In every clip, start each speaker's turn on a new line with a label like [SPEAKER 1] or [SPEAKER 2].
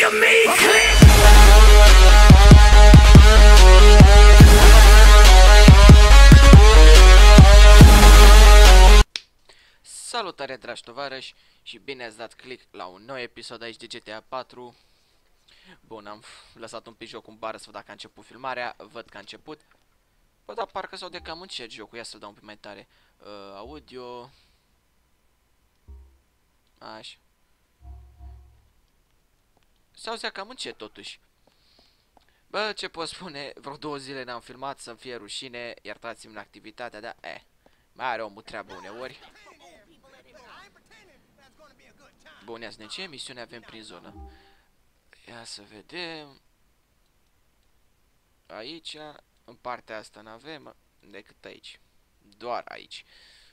[SPEAKER 1] of me, click.
[SPEAKER 2] Salutare, dragi tovarăși, și bine ați dat click la un nou episod aici de GTA 4. Bun, am lăsat un pic jocul în bară să văd dacă a început filmarea. Văd că a început. Bă, dar parcă s-au de cam încet jocul. Ia să-l dau un pic mai tare. Audio. Așa. S-auzea cam încet totuși. Bă, ce pot spune? Vreo 2 zile n-am filmat, să-mi fie rușine. Iertați-mi activitatea, dar mai are omul treabă uneori. Bun, ia să ne ce misiune avem prin zonă. Ia să vedem. Aici, în partea asta n-avem decât aici. Doar aici.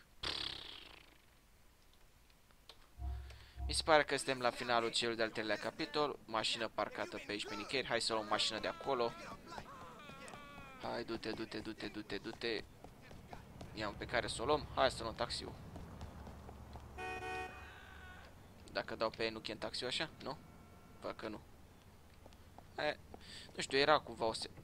[SPEAKER 2] Mi se pare că suntem la finalul celui de-al treilea capitol. Mașină parcată pe aici pe nicăieri. Hai să luăm mașină de acolo. Hai, du-te, du-te, du-te, du-te, du-te. Ia-un pe care să o luăm. Hai să luăm taxiul. Dacă dau pe nu chem taxiul așa? Nu? Fac că nu. Nu știu, era cumva o se...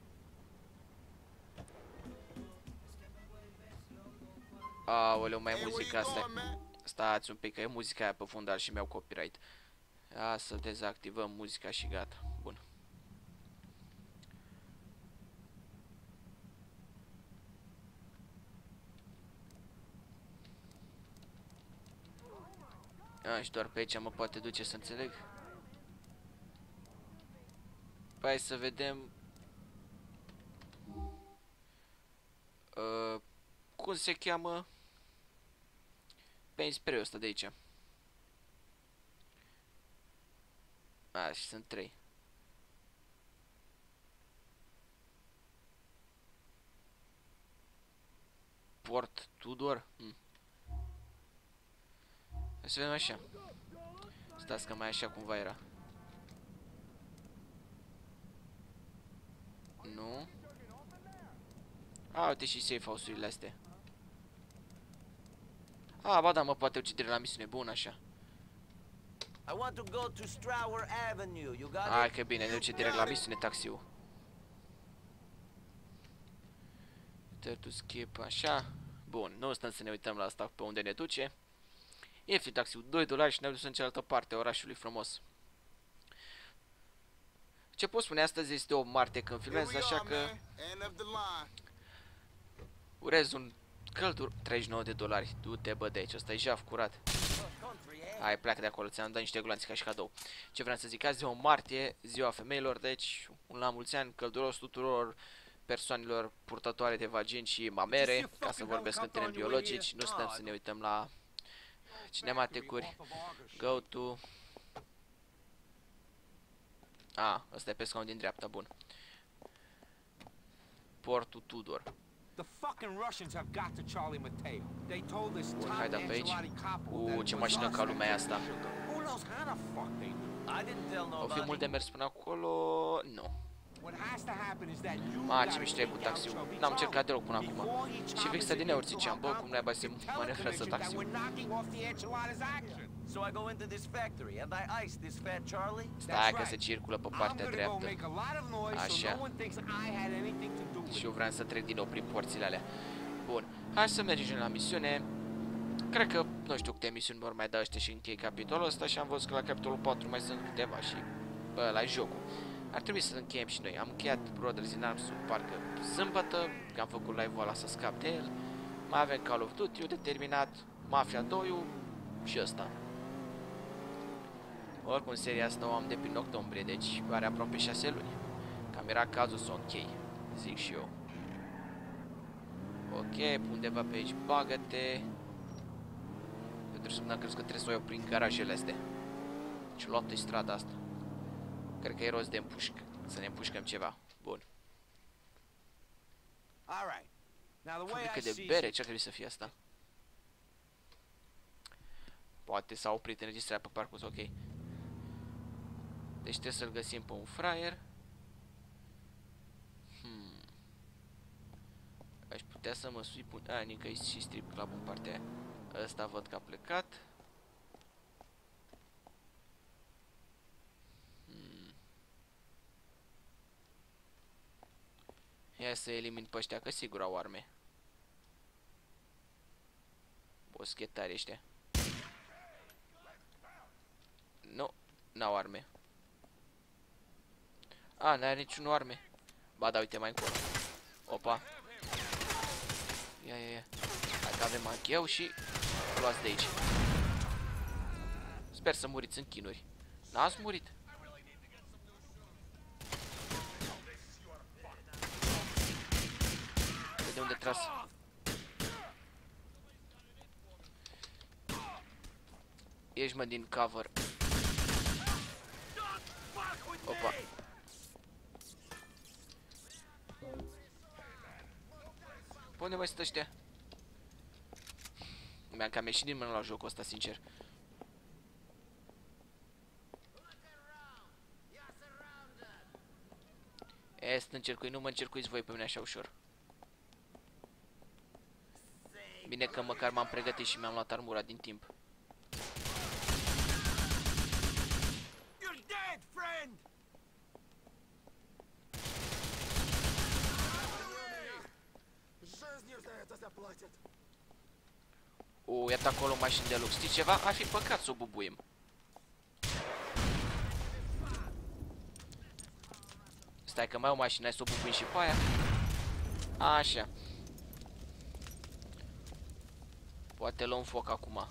[SPEAKER 2] Aoleu, mai e muzica asta. Stați un pic, că e muzica aia pe fundal și mi-au copyright. Ia să dezactivăm muzica și gata. Bun. Și doar pe aici mă poate duce să înțeleg. Hai să vedem cum se cheamă pe spre ăsta de aici. Și sunt 3. Port Tudor. Hai să vedem așa. Stați că mai așa cumva era. Nu. Uite și safe house-urile astea. Ba da, mă poate ucide la misiune. Bun, așa. Hai că bine, ne duce direct la misiune taxiul. Turn to skip, așa. Bun, nu stăm să ne uităm la asta pe unde ne duce. Ieftin taxiul, $2 și ne-au dus în cealaltă parte a orașului frumos. Ce pot spune, astăzi este o martie când filmez, așa că urez un căldur. $39. Du-te, bă, de aici, ăsta e jaf curat. Hai, pleacă de acolo, ți-am dat niște gloanțe ca și cadou. Ce vreau să zic, azi e o martie, ziua femeilor, deci un la mulți ani călduros tuturor persoanelor purtătoare de vagini și mamere, ca să vorbesc în termeni biologici. Nu stăm să ne uităm la cinematecuri. Go to... ăsta e pe scaun din dreapta, bun. Portul Tudor. Bun, hai da pe aici. Ce mașină ca lumea e asta. O fi mult de mers până acolo? Nu. Ce mișto e cu taxiul. N-am încercat deloc până acum. Și fix din eur ziceam, bă, cum n-ai se manevrează taxiul. Stai că se circulă pe partea dreaptă. Așa. Și eu vreau să trec din nou prin porțile alea. Bun, hai să mergem la misiune. Cred că, nu știu câte misiuni vor mai da ăștia și închei capitolul ăsta. Și am văzut că la capitolul 4 mai sunt câteva și, bă, la jocul. Ar trebui să încheiem și noi. Am încheiat Brothers in Arms parcă sâmbătă, că am făcut live-ul ăla să scap de el. Mai avem Call of Duty-ul de terminat, Mafia 2-ul și ăsta. Oricum, seria asta o am de prin octombrie, deci are aproape 6 luni. Cam era cazul să o închei, zic și eu. Ok, undeva pe aici, bagă-te. Eu trebuie să mă crezi că trebuie să o iau prin garajele astea. Și luat-i strada asta. Cred că e rost de împușc, să ne împușcăm ceva. Bun. Fabrică de bere, ce ar trebui să fie asta? Poate s-a oprit înregistrarea pe parcurs, ok. Deci trebuie să-l găsim pe un fraier. Aș putea să mă sui pun... nică și strip club în partea aia. Ăsta văd că a plecat. Ia să elimin pe ăștia, că sigur au arme. Boschetari ăștia. Nu, n-au arme. A, n-are niciun arme. Ba da, uite mai încolo. Opa. Ia. Hai că avem ancheu și luați de aici. Sper să muriți în chinuri. N-ați murit. De unde tras? Ești, mă, din cover. Opa. Pe unde mai sunt ăștia? Mi-am cam ieșit din mână la jocul ăsta, sincer. Să încercui, nu mă încercuiți voi pe mine așa ușor. Bine că măcar m-am pregătit și mi-am luat armura din timp. Iată acolo mașini de lux. Știi ceva? Ar fi păcat să o bubuim. Stai că mai o mașină, hai să o bubuim și pe aia. Așa. Poate luăm foc acum.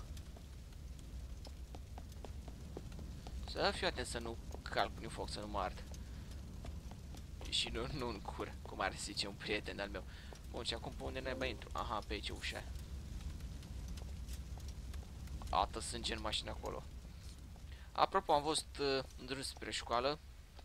[SPEAKER 2] Să fiu atent să nu calc prin foc, să nu mă ard. Și nu în cur, cum ar zice un prieten al meu. Bun, și acum pe unde naiba intru? Aha, pe aici ușa. Ată sânge în mașină acolo. Apropo, am văzut în drum spre școală.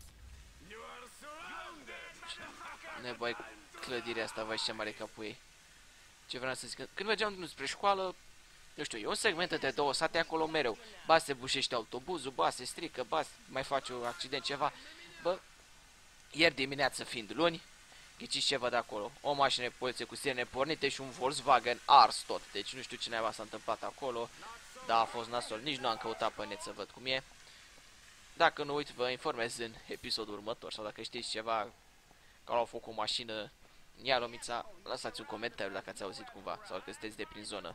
[SPEAKER 2] Nebai clădirea asta, vai ce mare capul ei. Ce vreau să zic, când mergeam drum spre școală, nu știu, e un segment de două sate acolo mereu. Ba se bușește autobuzul, ba se strică, ba mai face un accident ceva. Bă, ieri dimineață fiind luni, ghiciți ce văd acolo? O mașină de poliție cu sirene pornite și un Volkswagen ars tot. Deci nu știu ce naiba s-a întâmplat acolo. Da, a fost nasol, nici nu am căutat pe net să văd cum e. Dacă nu, uite, vă informez în episodul următor. Sau dacă știți ceva că au făcut o mașină în Ialomița, lăsați un comentariu dacă ați auzit cumva. Sau dacă sunteți de prin zonă.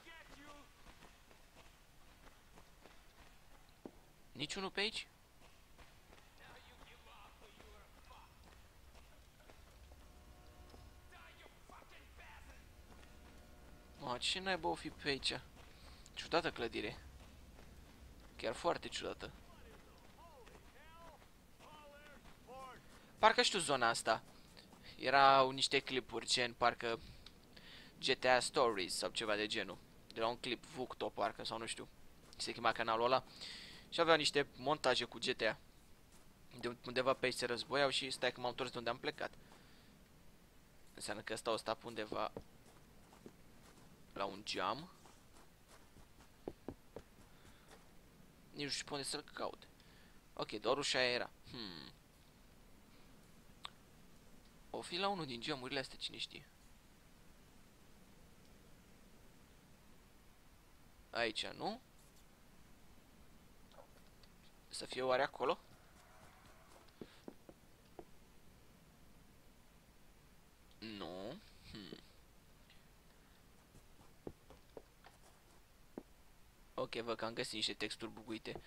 [SPEAKER 2] Niciunul pe aici? Mă, ce naiba o fi pe aici? Ciudată clădire. Chiar foarte ciudată. Parcă știu zona asta. Erau niște clipuri, gen parcă GTA Stories sau ceva de genul. De la un clip Vucto parcă, sau nu știu. Se chema canalul ăla. Și aveau niște montaje cu GTA. De undeva pe aici se războiau și stai că m-am întors de unde am plecat. Înseamnă că ăsta o sta pe undeva la un geam. Nici nu știu pe unde să-l caut. Ok, doar ușa aia era. O fi la unul din geamurile astea, cine știe. Aici, nu? Să fie oare acolo? Nu. Ok, văd că am găsit niște texturi buguite.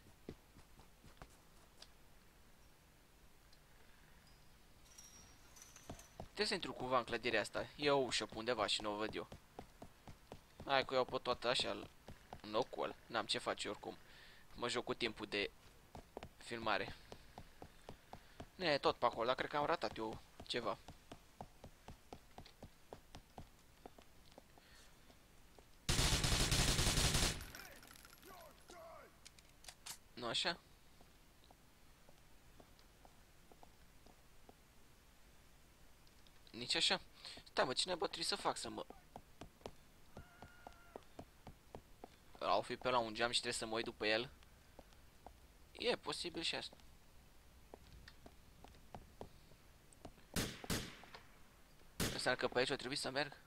[SPEAKER 2] Trebuie să intru cumva în clădirea asta. E o ușă pe undeva și nu o văd eu. Hai că eu pot toată așa în ocol. N-am ce face oricum. Mă joc cu timpul de filmare. Nu e tot pe acolo, dar cred că am ratat eu ceva. Nu așa? Nici așa? Stai mă, cine bă trebuie să fac să mă... Au fi pe la un geam și trebuie să mă uit după el. E posibil și asta. Înseamnă că pe aici o trebuie să merg.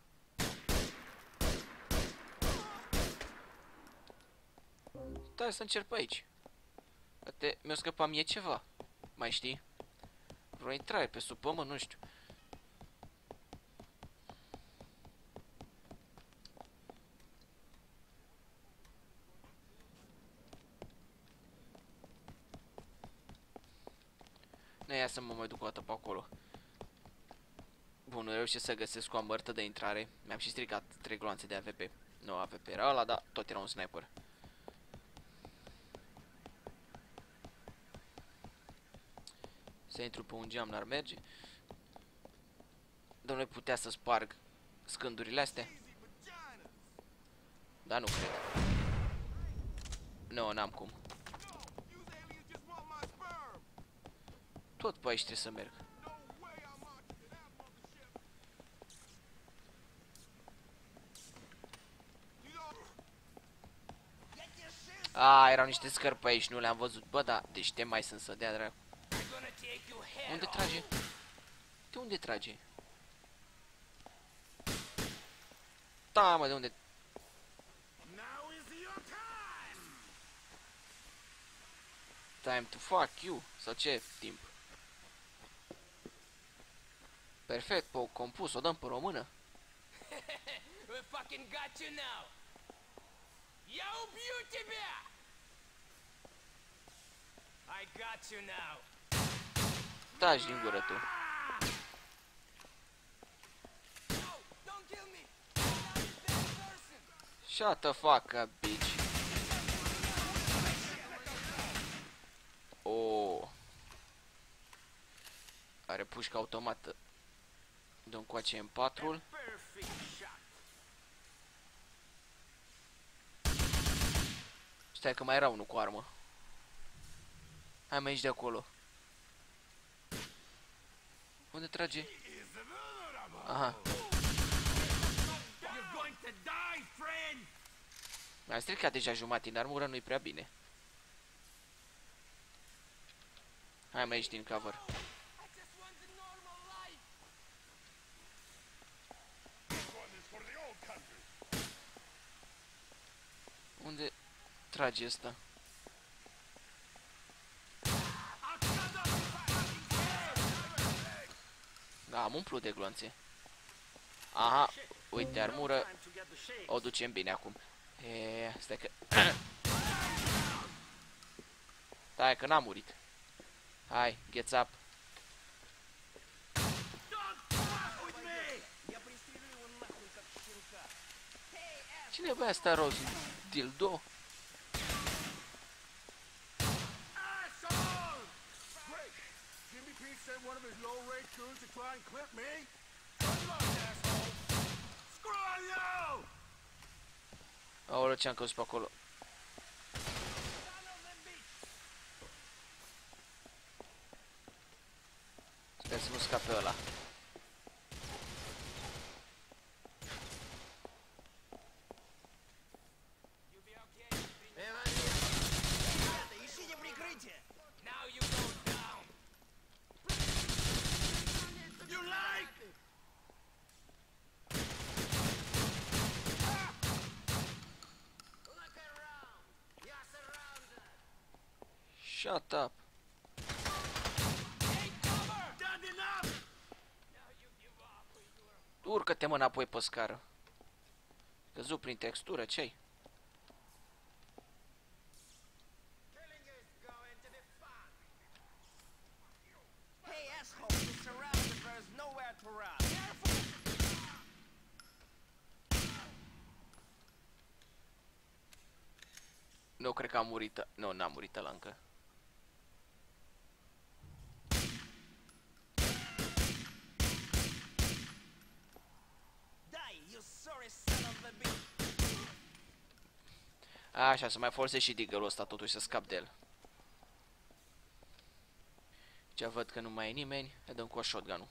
[SPEAKER 2] Stai să încerc pe aici. Poate mi-o scăpa mie ceva. Mai știi? Vreo intrare pe sub pământ, nu știu. Ia să mă mai duc o dată pe acolo. Bun, nu reușesc să găsesc o amărtă de intrare. Mi-am și stricat 3 gloanțe de AVP. Nu, AVP era ăla, dar tot era un sniper. Să intru pe un geam n-ar merge. Dom'le, putea să sparg scândurile astea? Da, nu cred. Nu, n-am cum. Tot pe aici trebuie să merg. A, erau niște scări pe aici, nu le-am văzut. Bă, da, deci te mai sunt să dea dracu. Unde trage? De unde trage? Da, mă, de unde? Time to fuck you. Sau ce timp? Perfect, pe compus, o dăm pe română.
[SPEAKER 1] We fucking got you now. Yo, beauty bear! I got you now.
[SPEAKER 2] Taci din gură tu.
[SPEAKER 1] No, don't kill me. I'm not a bad person.
[SPEAKER 2] Shut the fuck up, bitch. Oh. Are pușcă automată. Dă-mi coace M4-ul.
[SPEAKER 1] Perfect shot.
[SPEAKER 2] Stai că mai era unul cu armă. Hai mai aici de acolo. Unde trage? Aha. Mi-am stricat deja jumătate în armură, nu-i prea bine. Hai mai aici din cover.
[SPEAKER 1] I just want a normal life.
[SPEAKER 2] Unde trage ăsta? Da, am umplut de gloanțe. Aha, uite armură. O ducem bine acum. Stai că... Stai că n-am murit. Hai, gets up. Cine băia asta roz? Dildo? Aoleu, ce-am căzut pe acolo? Sper să nu scape ăla.
[SPEAKER 1] You'll be okay. Ищите прикрытие. Now you go down. You like? Look around. You're surrounded.
[SPEAKER 2] Shut up.
[SPEAKER 1] Take cover. Done enough. Now you give up.
[SPEAKER 2] Urcă-te mă înapoi pe scară. Căzut prin textură, ce-ai?
[SPEAKER 1] Killing is going to be fun. Hey, asshole, you're surrounded. There's nowhere to run. Careful.
[SPEAKER 2] Nu, cred că am murit. Nu, n-am murit ăla încă.
[SPEAKER 1] Die, you sorry son of a bitch.
[SPEAKER 2] Așa, să mai folosesc și diggerul ăsta totuși să scap de el. Ce văd că nu mai e nimeni, le dăm cu shotgun-ul.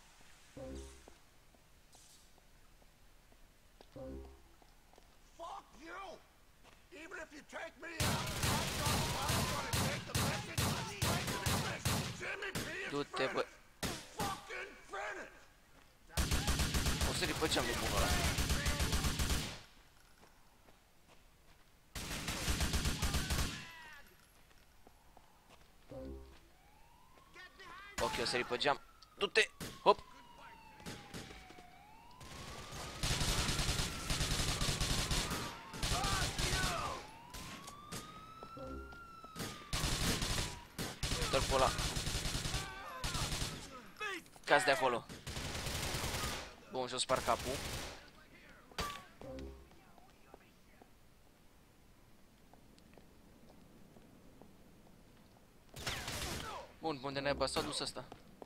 [SPEAKER 1] Fuck you! Even if you take me out, I'm gonna take the message straight to the finish. Jimmy P is
[SPEAKER 2] Du-te, bă.
[SPEAKER 1] fucking finished!
[SPEAKER 2] O să pe geam de bunul ăla. Ok, o să pe geam. Du-te! Hop! Dă-l pe ăla. Cazi de acolo. Bun, și-o spar capul. Bun, unde naiba s-a dus ăsta?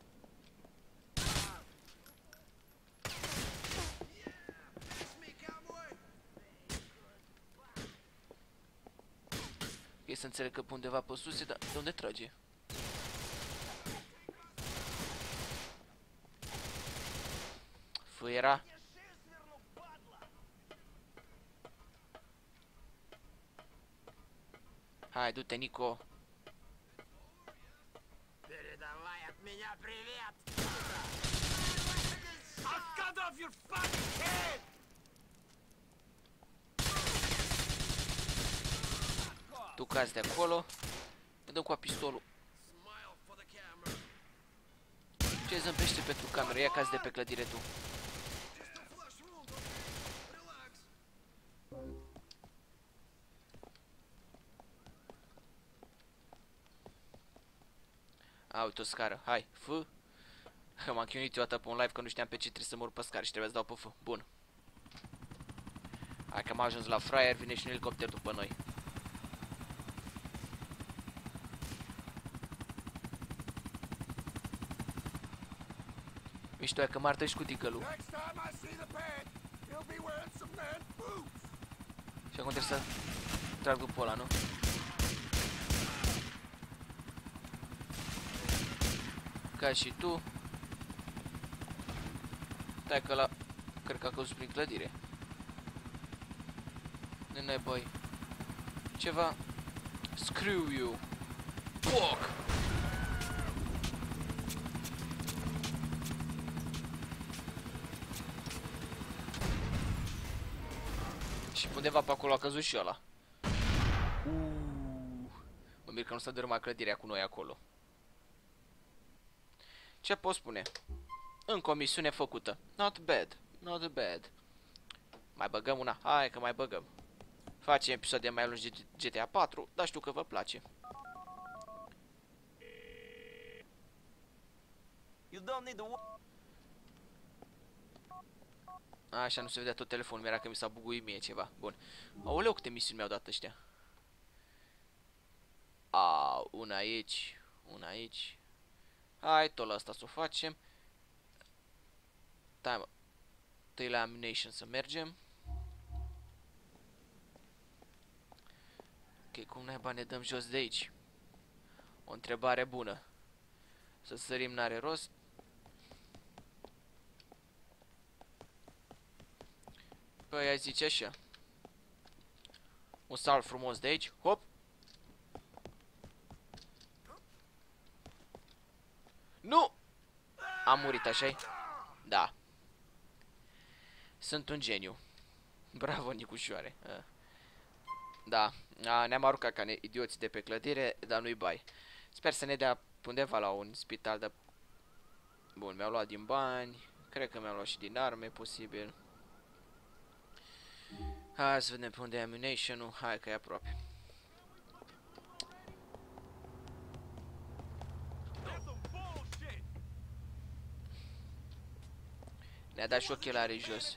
[SPEAKER 2] E să înțeleg că pe undeva pe sus, dar de unde trage? Fâiera. Hai, du-te, Nico.
[SPEAKER 1] Передавай от меня привет! I'll cut off your fucking head!
[SPEAKER 2] Tu cazi de acolo. Mă dăm cu pistolul.
[SPEAKER 1] Smile for the camera.
[SPEAKER 2] Ce zâmbește pentru cameră? Ia cazi de pe clădire tu.
[SPEAKER 1] Just a flush wound, okay? Relax.
[SPEAKER 2] A, uite o scară. Hai, F. M-am chinuit eu atât pe un live că nu știam pe ce trebuie să mă urc pe scară și trebuia să dau pe F. Bun. Hai că am ajuns la fraier, vine și un elicopter după noi. Mișto, că m-ar treci cu ticălul.
[SPEAKER 1] Next time I see the band, he'll be wearing some man boots.
[SPEAKER 2] Și acum trebuie să trag după ăla, nu? Ca și tu. Stai că ăla cred că a căzut prin clădire. De noi, băi. Ceva. Screw you. Poc! Și undeva pe acolo a căzut și ăla. Mă mir că nu s-a dărâmat clădirea cu noi acolo. Ce pot spune? Încă o misiune făcută. Not bad. Not bad. Mai băgăm una? Hai că mai băgăm. Facem episoade mai lungi de GTA 4, dar știu că vă place. Așa, nu se vedea tot telefonul, mi-era că mi s-a buguit mie ceva. Bun. Aoleu, câte misiuni mi-au dat ăștia. Una aici. Una aici. Hai, tot la asta să o facem. Stai, mă. Tăi la ammunition să mergem. Ok, cum naiba ne dăm jos de aici? O întrebare bună. Să sărim n-are rost. Păi, ai zice așa. Un salt frumos de aici. Hop! Nu! Am murit, așa-i? Da. Sunt un geniu. Bravo, Nicușoare. Da, ne-am aruncat ca idioți de pe clădire, dar nu-i bai. Sper să ne dea undeva la un spital de... Bun, mi-au luat din bani. Cred că mi-au luat și din arme, posibil. Hai să vedem pe unde e ammunition-ul. Hai că e aproape. Ne-a dat și ochelarii jos.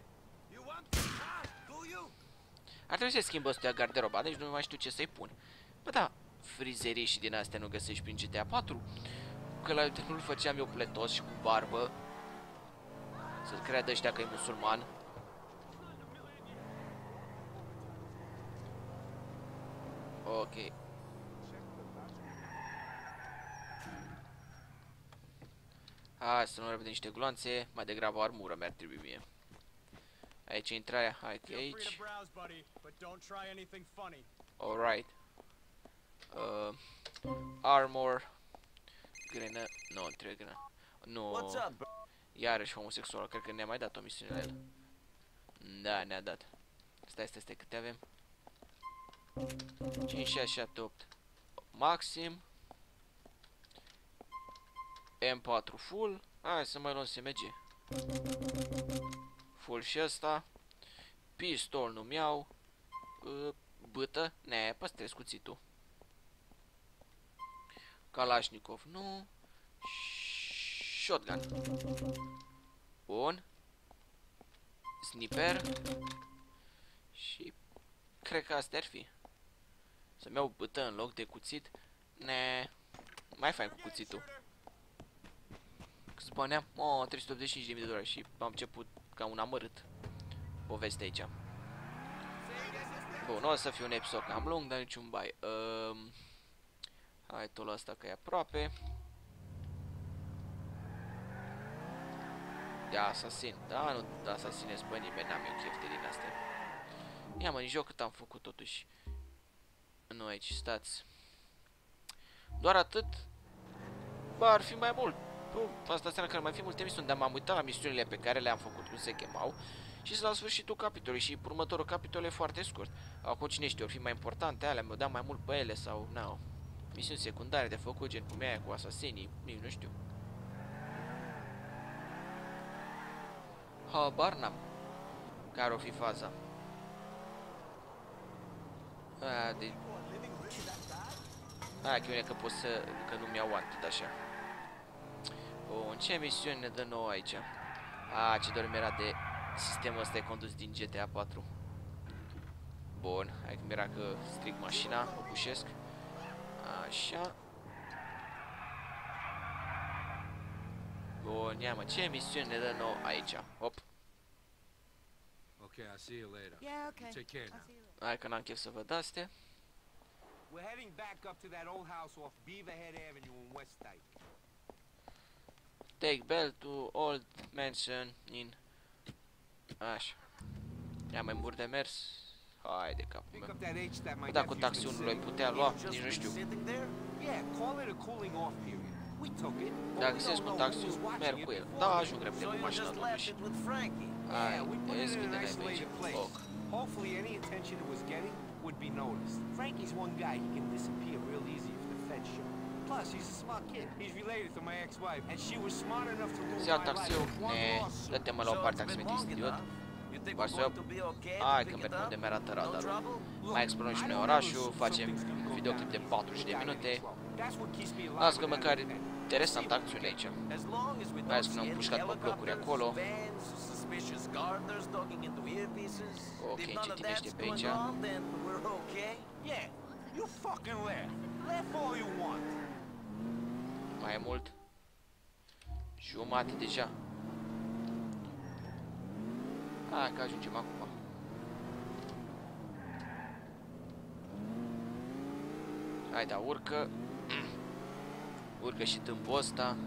[SPEAKER 2] Ar trebui să schimbă ăstuia garderoba, deci nu mai știu ce să-i pun. Bă, da, frizerii și din astea nu găsești prin GTA 4. Că la nu-l făceam eu pletos și cu barbă. Să-ți creadă ăștia că e musulman. Ok. Hai să nu repede niște gloanțe, mai degrabă o armură mi-ar trebui mie. Aici e intrarea, hai că e aici. Alright. Armor. Grenă. Nu, trebuie grenă. Nu. Iarăși homosexual, cred că ne-a mai dat o misiune la el. Da, ne-a dat. Stai, câte avem? 5, 6, 7, 8. Maxim. M4 full. Hai să mai luăm SMG. Full și ăsta. Pistol nu-mi iau. Bâtă. Ne, păstrez cuțitul. Kalashnikov nu. shotgun. Bun. Sniper. Și cred că astea ar fi. Să-mi iau bâtă în loc de cuțit. Ne, mai fain cu cuțitul. Cât bani am? Oh, $385.000 și am început ca un amărât poveste aici. Bun, o să fie un episod cam lung, dar niciun bai. Hai tot la asta că e aproape. De asasin. Da, nu de asasinez pe nimeni, n-am eu chef de din astea. Ia mă, în joc cât am făcut totuși. Nu aici, stați. Doar atât? Ba, ar fi mai mult. Asta înseamnă că ar mai fi multe misiuni, dar m-am uitat la misiunile pe care le-am făcut, cum se chemau. Și sunt la sfârșitul capitolului și următorul capitol e foarte scurt. Acum cine știe, or fi mai importante alea, mi-o dau mai mult pe ele sau, nu. Misiuni secundare de făcut, gen cum e aia cu asasinii, nu știu. Habar n-am. Care o fi faza? Hai că bine că pot să... că nu mi-au wanted așa. Bun, ce misiune ne dă nouă aici? Ce doar mi-era de sistemul ăsta e condus din GTA 4. Bun, hai că mi-era că stric mașina, o pușesc. Așa. Bun, ia mă, ce misiune ne dă nouă aici? Hop.
[SPEAKER 3] Okay, I'll see you later.
[SPEAKER 4] Yeah, okay.
[SPEAKER 3] Take care now.
[SPEAKER 2] Hai că n-am chef să văd astea.
[SPEAKER 5] We're heading back up to that old house off Beaverhead Avenue in West Dyke.
[SPEAKER 2] Take Bell to Old Mansion in... Așa. Ia mai mur de mers. Hai de capul
[SPEAKER 5] Pick
[SPEAKER 2] meu.
[SPEAKER 5] up that H that my
[SPEAKER 2] Da, cu
[SPEAKER 5] nephew's been
[SPEAKER 2] taxiunul îi
[SPEAKER 5] sitting.
[SPEAKER 2] putea lua, nici nu știu.
[SPEAKER 5] Yeah, call it a cooling off period. We took it. but
[SPEAKER 2] Dacă
[SPEAKER 5] we
[SPEAKER 2] găsesc
[SPEAKER 5] don't
[SPEAKER 2] un
[SPEAKER 5] know who
[SPEAKER 2] taxi,
[SPEAKER 5] was watching
[SPEAKER 2] merg
[SPEAKER 5] it
[SPEAKER 2] cu el.
[SPEAKER 5] before
[SPEAKER 2] Da,
[SPEAKER 5] we
[SPEAKER 2] ajung repede cu mașina totuși.
[SPEAKER 5] Yeah,
[SPEAKER 2] Hai,
[SPEAKER 5] we put it in an
[SPEAKER 2] deschide-le pe aici.
[SPEAKER 5] isolated place.
[SPEAKER 2] Foc.
[SPEAKER 5] Hopefully any attention it was getting would be noticed. Frankie's one guy, he can disappear real easy if the feds show. Plus, he's a smart kid. He's related to my ex-wife, and she was smart enough to ruin
[SPEAKER 2] Să ia
[SPEAKER 5] my life
[SPEAKER 2] taxiul.
[SPEAKER 5] with one
[SPEAKER 2] Ne,
[SPEAKER 5] lawsuit.
[SPEAKER 2] dă-te-mă la o parte, taximetrist idiot. Doar să iau... Hai că merg unde mi-arată radarul. Mai explorăm și noi orașul, facem un videoclip de 40 de minute. Las că măcar interesant acțiune aici. Mai ales când am pușcat pe blocuri acolo. Ok, încetinește pe aici.
[SPEAKER 5] Yeah, you fucking laugh. Laugh all you want.
[SPEAKER 2] Mai e mult. Jumate deja. Hai că ajungem acum. Hai, da, urcă. Urcă și tâmpul ăsta.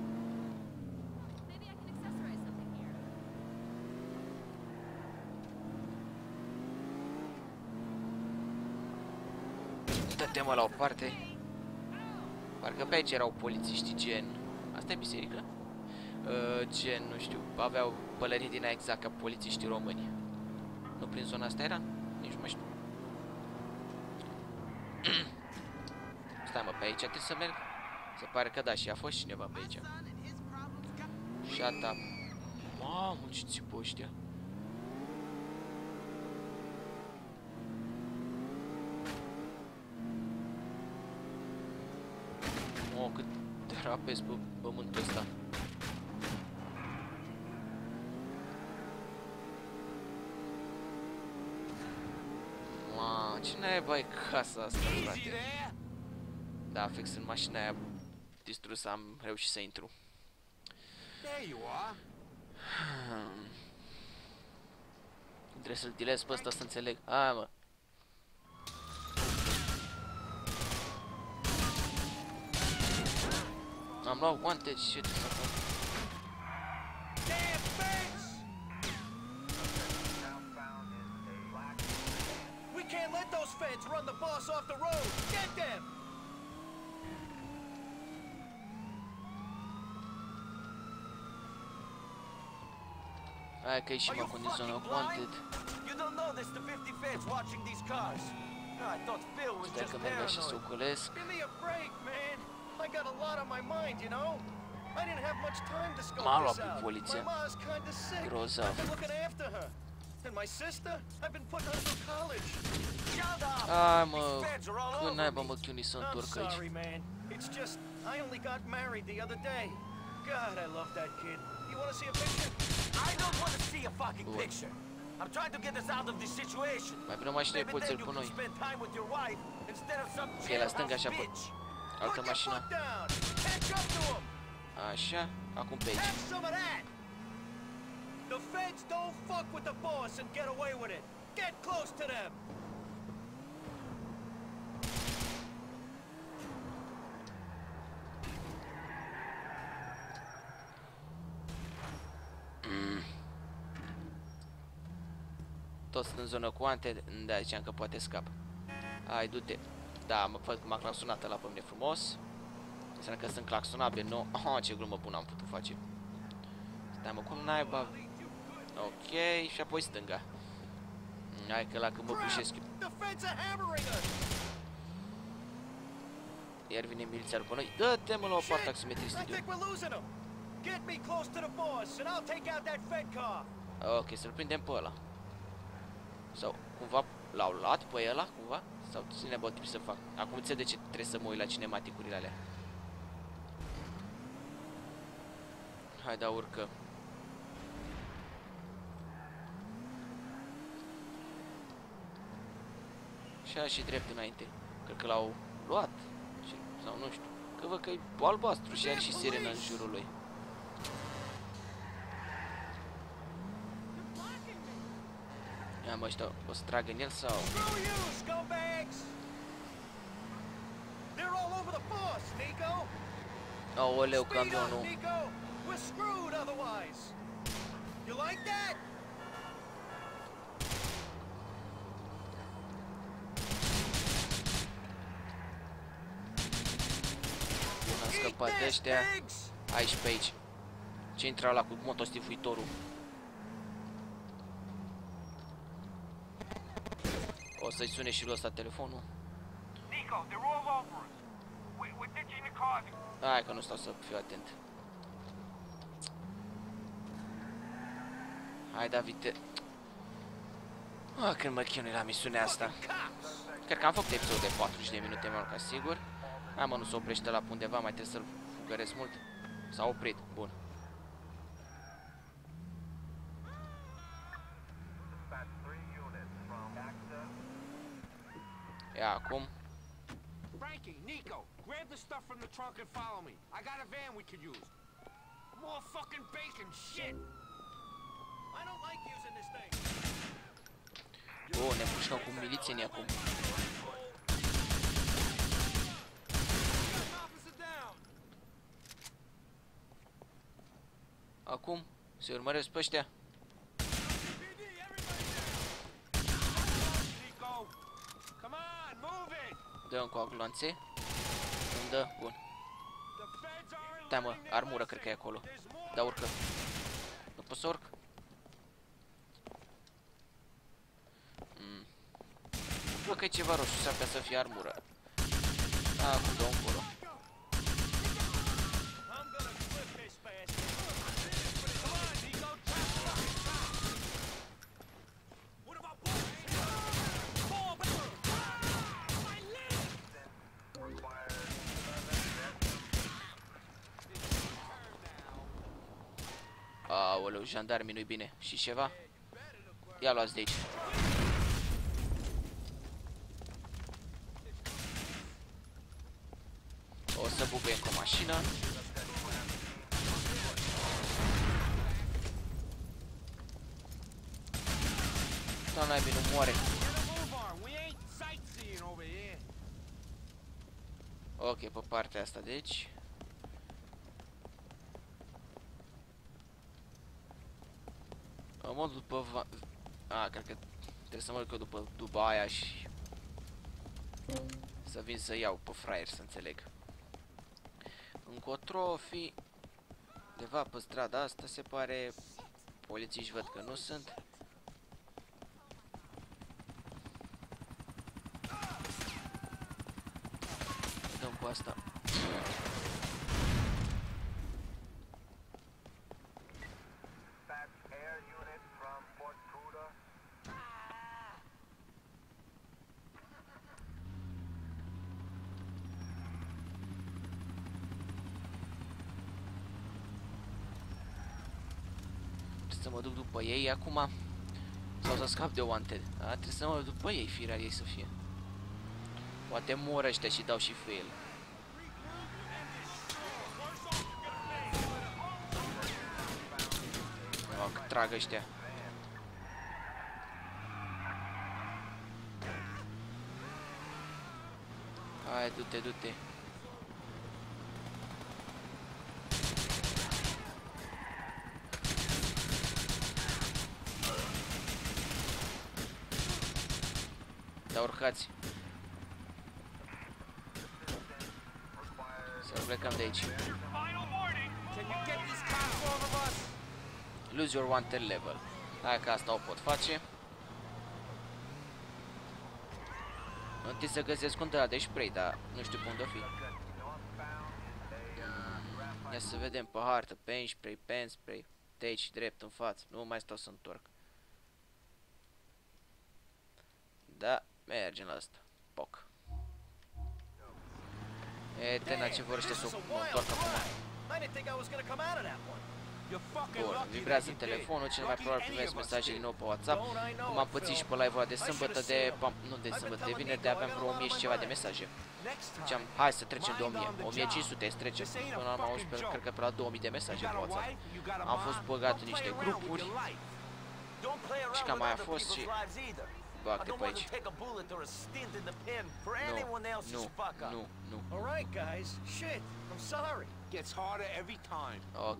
[SPEAKER 2] Dă-te mă la o parte. Parcă pe aici erau polițiști gen... Asta e biserică? Gen, nu știu, aveau pălării din aia exact ca polițiștii români. Nu prin zona asta era? Nici nu mai știu. Stai mă, pe aici trebuie să merg? Se pare că da, și a fost cineva pe aici. Shut up. Mamă, ce țipă ăștia. Oh, cât derapez pe pământul ăsta. Mamă, ce naiba e casa asta, frate? Da, fix în mașina aia distrusă am reușit să intru.
[SPEAKER 5] There you are.
[SPEAKER 2] Trebuie să-l dilez pe ăsta să înțeleg. Hai, mă. Am luat guante și ce să fac?
[SPEAKER 5] Damn fence! We can't let those feds run the boss off the road. Get them!
[SPEAKER 2] Hai că ieșim acum din zona wanted.
[SPEAKER 6] You don't know there's the 50 feds watching these cars. I thought Phil was
[SPEAKER 2] Stai
[SPEAKER 6] just
[SPEAKER 2] că merg și să o
[SPEAKER 6] paranoid.
[SPEAKER 2] culesc.
[SPEAKER 5] Give me a break, man. I got a lot on my mind, you know? I didn't have much time to scope
[SPEAKER 2] M-a luat
[SPEAKER 5] this
[SPEAKER 2] pe
[SPEAKER 5] out.
[SPEAKER 2] poliție.
[SPEAKER 5] My mom's kinda sick.
[SPEAKER 2] Grozav.
[SPEAKER 5] I've been looking after her. And my sister, I've been putting her through college.
[SPEAKER 6] Shut up!
[SPEAKER 2] Hai, mă.
[SPEAKER 6] These feds are all
[SPEAKER 2] Când
[SPEAKER 6] over
[SPEAKER 2] naiba
[SPEAKER 6] me.
[SPEAKER 2] mă chiuni să
[SPEAKER 5] I'm
[SPEAKER 2] întorc
[SPEAKER 5] sorry,
[SPEAKER 2] aici.
[SPEAKER 5] man. It's just, I only got married the other day.
[SPEAKER 6] God, I love that kid. You want to see a picture? I don't want to see a fucking picture. I'm trying to get us out of this situation.
[SPEAKER 2] Mai până mașină
[SPEAKER 6] Maybe
[SPEAKER 2] poți
[SPEAKER 6] then
[SPEAKER 2] să-l
[SPEAKER 6] you
[SPEAKER 2] pun
[SPEAKER 6] can
[SPEAKER 2] noi.
[SPEAKER 6] spend time with your wife instead of some
[SPEAKER 2] E la stânga
[SPEAKER 6] jailhouse
[SPEAKER 2] așa,
[SPEAKER 6] bitch.
[SPEAKER 2] altă
[SPEAKER 6] Put your
[SPEAKER 2] mașină.
[SPEAKER 6] foot down. Catch up to him.
[SPEAKER 2] Așa, acum pe aici.
[SPEAKER 6] Have some of that. The feds don't fuck with the boss and get away with it. Get close to them.
[SPEAKER 2] Toți sunt în zonă cu ante, da, ziceam că poate scap. Hai, du-te. Da, mă văd că m-a claxonat la pe mine frumos. Înseamnă că sunt claxonabil, nu? Oh, ce glumă bună am putut face. Stai mă, cum naiba. Ok, și apoi stânga. Hai că la când mă bușesc eu. Iar vine milițarul pe noi. Dă-te mă la o parte taximetrist, idiot. Ok, să-l prindem pe ăla. Sau cumva l-au luat pe ăla, cumva? Sau ține bă, trebuie să fac. Acum înțeleg de ce trebuie să mă uit la cinematicurile alea. Hai, da, urcă. Așa și drept înainte. Cred că l-au luat. Sau nu știu. Că văd că e albastru și are și sirenă în jurul lui. Ia mă, ăștia o să tragă în el sau... Aoleu, camionul. Bun, am scăpat de ăștia. Aici pe aici. Ce intră ăla cu motostifuitorul? O să-i sune și lui ăsta telefonul.
[SPEAKER 5] Nico, they're all over us. We're ditching the cars.
[SPEAKER 2] Hai că nu stau să fiu atent. Hai, David. Când mă chinui la misiunea asta. Cred că am făcut episod de 40 de minute, mă, ca sigur. Hai mă, nu se oprește la undeva, mai trebuie să-l fugăresc mult. S-a oprit, bun. Ia acum.
[SPEAKER 5] Frankie, Nico, grab the stuff from the trunk and follow me. I got a van we could use. More fucking bacon, shit.
[SPEAKER 6] I don't like using this thing.
[SPEAKER 2] Bun, ne pușcăm cu milițienii acum. Acum se urmăresc pe ăștia. Dă-mi coagulanțe. Îmi dă, bun. Da, mă, armură cred că e acolo. Da, urcă. Nu pot să urc? Bă, că e ceva roșu, s-ar putea să fie armură. Acum dă încolo. Aoleu, jandarmii nu-i bine. Și ceva? Ia luați de aici. O să bubuiem cu o mașină. Da, naibii, nu moare. Ok, pe partea asta, deci. Mă duc după... cred că trebuie să mă duc după Dubaia și... să vin să iau pe fraier, să înțeleg. Încotro fi... Undeva pe strada asta se pare... Polițiști văd că nu sunt. Dăm cu asta. să mă duc după ei acum. Sau să scap de wanted. Da? Trebuie să mă duc după ei, firar ei să fie. Poate mor ăștia și dau și fail. Că trag ăștia. Hai, du-te, du-te. Da, urcați. Să plecăm de aici. Lose your wanted level. Hai că asta o pot face. Întâi să găsesc un de spray, dar nu știu pe unde o fi. Ia să vedem pe hartă, pen spray, pen spray. De aici, drept în față. Nu mai stau să întorc. Da, mergem la asta. Poc. E, Tena, ce vor ăștia să mă întorc acum. Bun, vibrează telefonul, cel mai probabil primesc mesaje din nou pe WhatsApp. Cum am pățit și pe live-ul de sâmbătă, nu de sâmbătă, de vineri, de aveam vreo 1000 și ceva de mesaje. Ziceam, hai să trecem de 1000, 1500 să trecem. Până la urmă am auzit, cred că pe la 2000 de mesaje pe WhatsApp. Am fost băgat în niște grupuri. Și cam mai a fost și... Bag-te pe aici. Nu.
[SPEAKER 5] Alright, guys. Shit. I'm sorry. Gets harder every time.
[SPEAKER 2] Ok.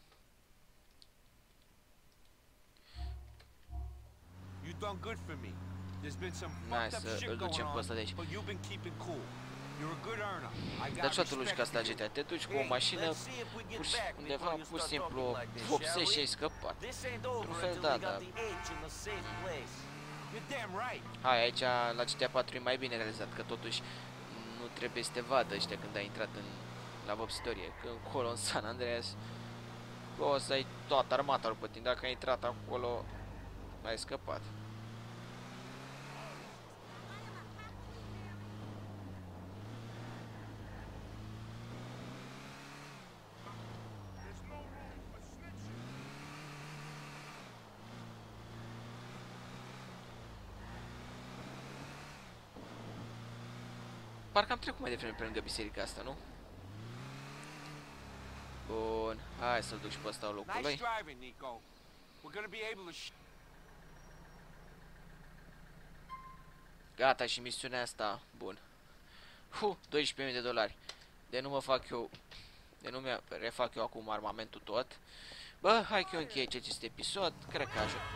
[SPEAKER 5] You done good for me. There's been some fucked up shit going on, but you've been keeping cool. You're a good earner. I got
[SPEAKER 2] Dar tu jucat asta GTA, te duci cu o mașină undeva pur și simplu vopsești și ai scăpat. Într-un fel, da, da. Hai, aici la GTA 4 e mai bine realizat, că totuși nu trebuie să te vadă ăștia când ai intrat la vopsitorie. Că încolo în San Andreas o să ai toată armata după tine, dacă ai intrat acolo ai scăpat. Parcă am trecut mai devreme pe lângă biserica asta, nu? Bun, hai să-l duc și pe ăsta în locul lui. Gata, și misiunea asta, bun. 12.000 de dolari. De nu mă fac eu, de nu mi refac eu acum armamentul tot. Bă, hai că eu închei acest episod, cred că ajung.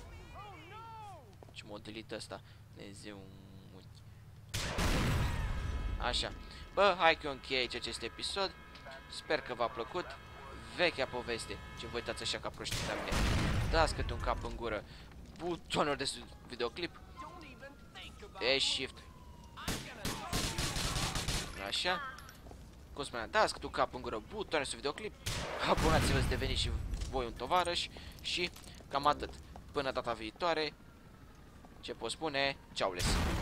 [SPEAKER 2] Ce modelit ăsta, Dumnezeu. Așa. Bă, hai că eu închei aici acest episod. Sper că v-a plăcut. Vechea poveste. Ce vă uitați așa ca proștii la mine. Dați câte un cap în gură. Butonul de videoclip. E shift. Așa. Cum spuneam, dați câte un cap în gură. Butonul de videoclip. Abonați-vă să deveniți și voi un tovarăș. Și cam atât. Până data viitoare. Ce pot spune? Ceaules.